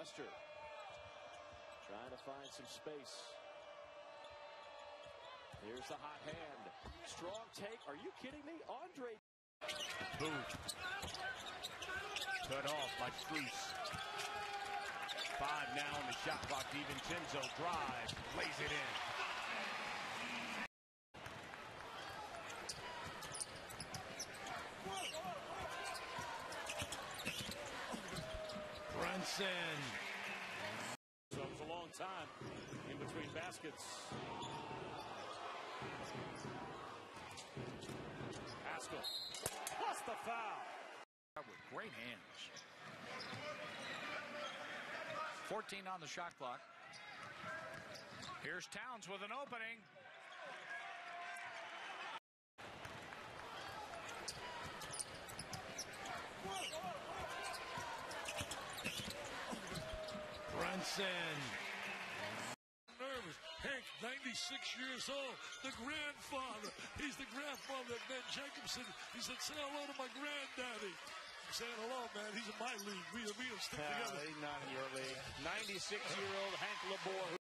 Lester trying to find some space. Here's the hot hand. Strong take. Are you kidding me? Andre. Booth. Cut off by Strus. 5 now on the shot clock. DiVincenzo drives. Lays it in. Brunson. So it was a long time in between baskets. Haskell plus the foul. With great hands. 14 on the shot clock. Here's Towns with an opening. Brunson. Nervous. Hank, 96 years old, the grandfather. He's the grandfather of Ben Jacobson. He said, say hello to my granddaddy. I'm saying hello, man. He's in my league. We stick together. He's not in your league. 96-year-old Hank LeBoer.